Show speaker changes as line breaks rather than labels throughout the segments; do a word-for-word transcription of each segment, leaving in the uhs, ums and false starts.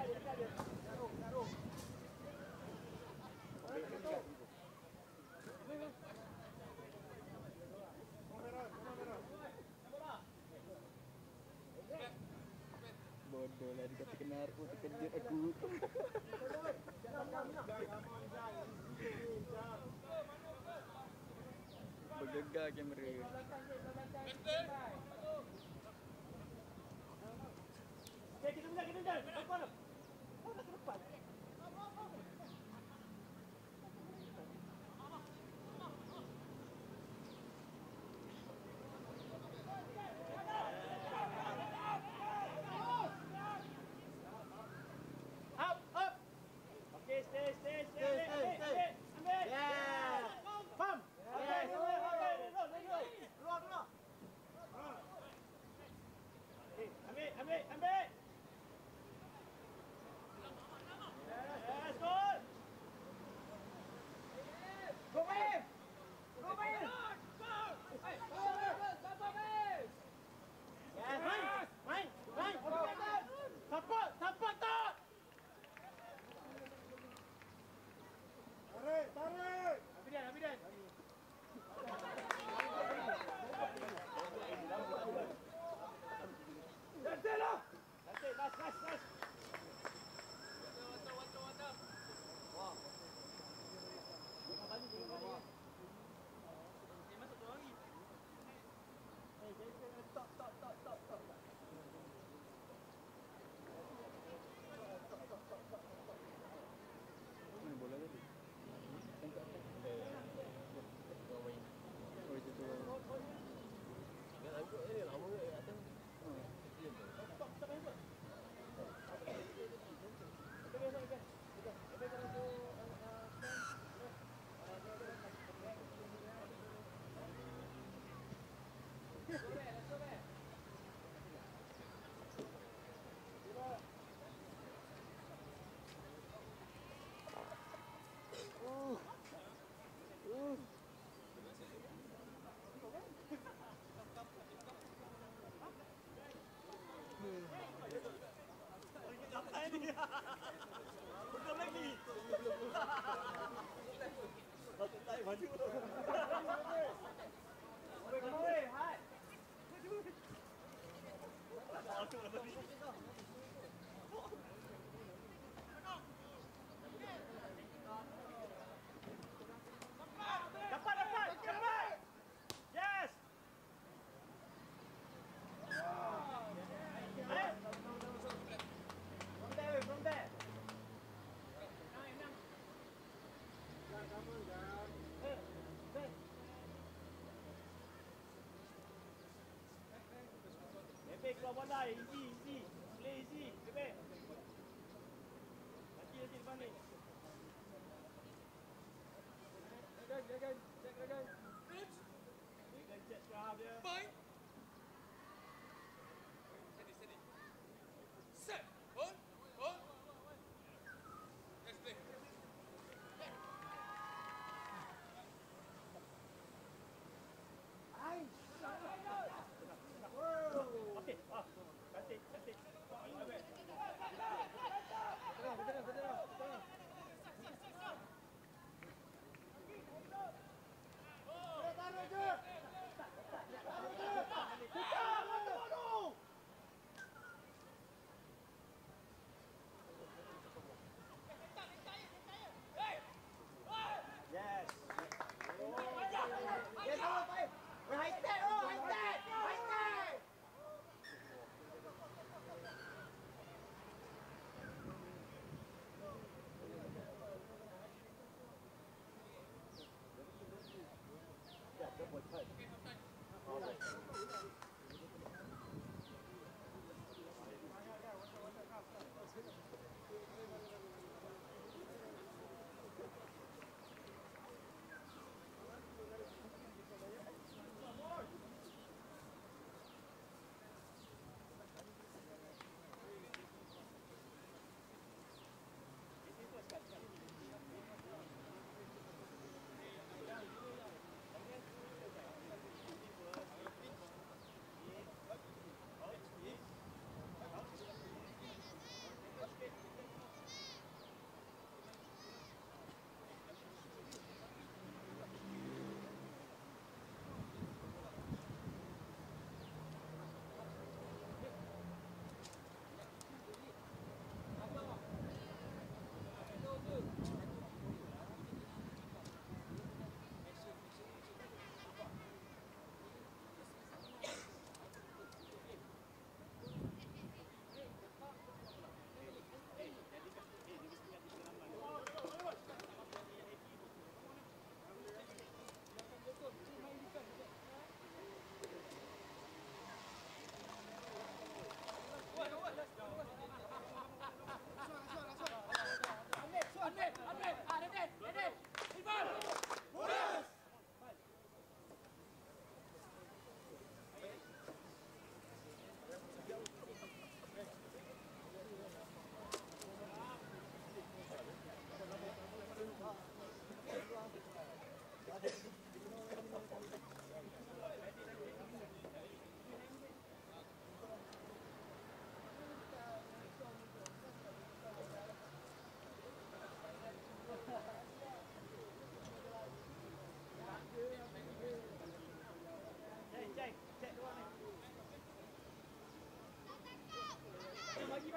Bodoh lah dia kata kena aku terkejut aku. Bergegar kamera.
Okay, kita menang, kita menang. Depan. Oh, tak ke depan. Up, up. Okay, stay, stay, stay.
Stay, stay, stay.
Ambil.
Yeah.
Pam. Okay, roll, roll, roll. Keluar, keluar. Okay, ambil, ambil, ambil. Yes, goal. Go, Babe. Go, Babe. Hey, go, go, Babe. Yes, main, main, main. Support, support tak. Tarik, tarik. Abidan, Abidan. That's it lah. That's it, last, last, last. Water, water, water. Wah. Lima kali, lima kali. Eh, masuk dua lagi. Eh, jadi stop, stop, stop, stop, stop.
Mana bola tadi? Tengok apa? Eh, main. Oh, itu tu. Enggak lagu ni lama ke atas. Oh, dia tu.
Stop, stop apa? Okey, okey, okey. Okey, kalau tu Sore, sore.
Uh. Uh.
Apa ini? Belum lagi. Satu tak maju. Oi, hai. Dapat, dapat, dapat. Yes. Hey. From there, from there. Nine, nine. Yeah, come on, guys. Hey, hey. Bebe keluar bola, easy, easy. Play easy, Bebe. Nanti, nanti depan ni. Again, again, check again. Rich. Again, check serahap dia.
Fine. Steady, steady. Set. Hold, hold. Let's play.
Okey, ah, cantik, cantik. Ambil.
Tengah, tengah, tengah, tengah.
Taruh je. Taruh je. Buka, mata bodoh. Yes. Yes, oh, baik. High step, oh, high step. High step. Ya, dia buat try.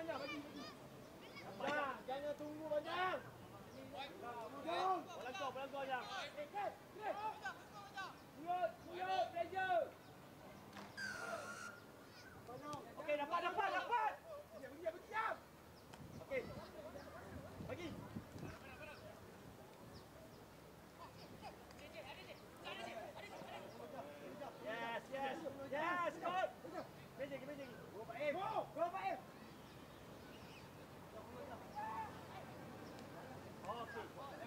panjang, bagi, bagi. Panjang, jangan tunggu panjang. Tunggu. Bola kau, bola kau panjang. Eh, Chris, Chris. Siap, siap, pleasure. Okey, dapat, dapat, dapat. Bagi, bagi, bagi, jam. Okey. Bagi. Yes, yes. Yes, good. Meja, meja. Go Pak Im. Go Pak Im. Okey.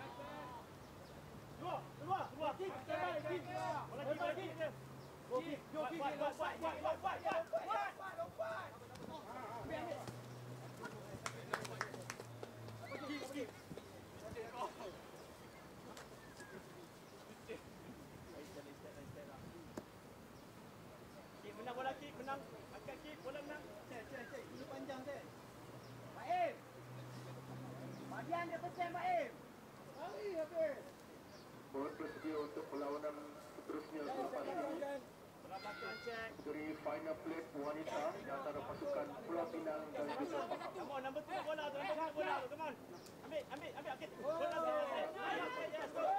Dua, dua, dua. Kick, kick, kick. Bola kick, bola kick. Go kick, go kick. Buat, buat, buat, buat, buat, buat, buat. Lompat, lompat. Ambil, ambil. Kick, kick. Kick, menang bola kick, menang. Angkat kick, bola menang. Cek, cek, cek. Ini panjang, cek. Pak Im. Bagian dia pesan, Pak Im. Lari, habis.
Mohon bersedia untuk perlawanan seterusnya selepas ini. Dari final plate wanita di antara pasukan Pulau Pinang dan juga Pahang.
Come on, number two bola tu, number two bola tu, come on. Ambil, ambil, ambil. Okey. Bola selesai. Yes, yes, go.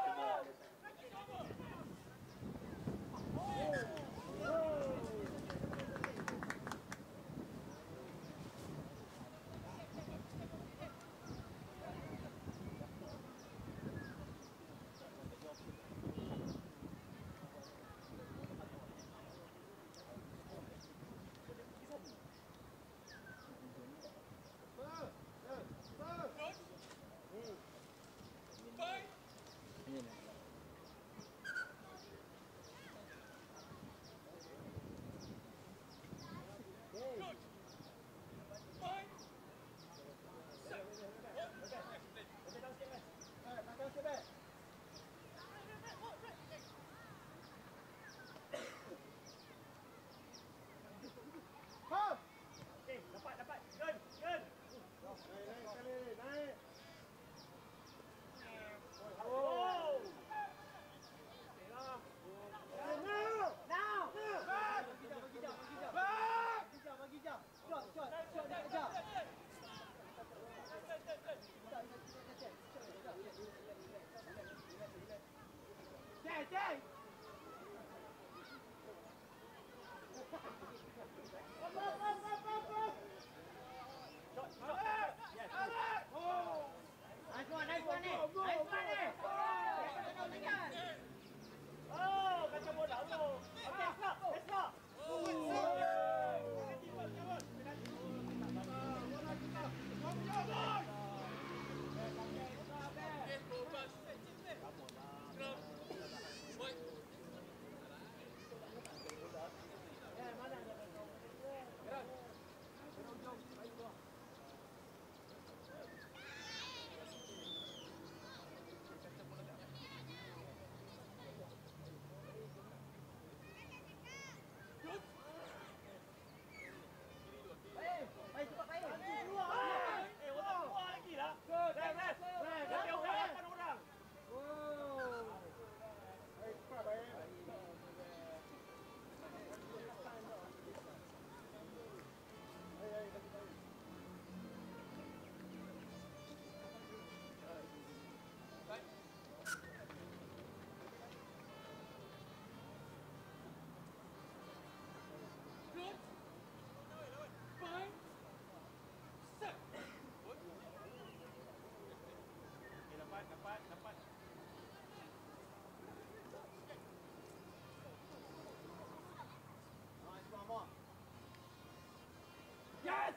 Yes!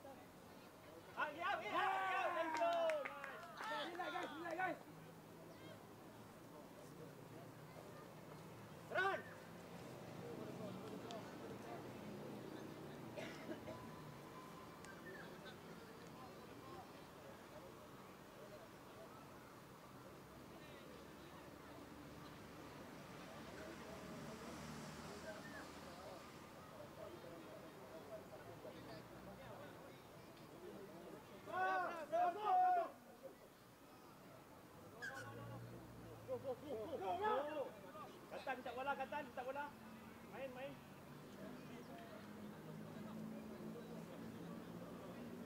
Ah, yeah, yeah, yeah, let's go! Nice. Relax, guys, relax, guys. Run! Katan minta bola, Katan minta bola. Main, main.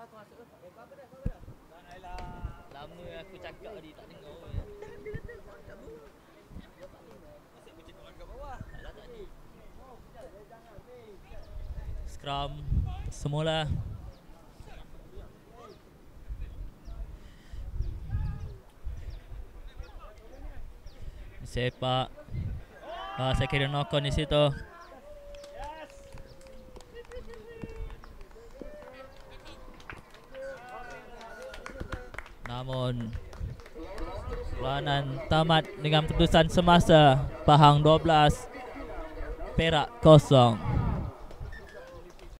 Lama aku cakap tadi tak dengar. Scrum semula. Sepak. Ah, saya kira knock on di situ. Namun perlawanan tamat dengan keputusan semasa. Pahang dua belas, Perak kosong.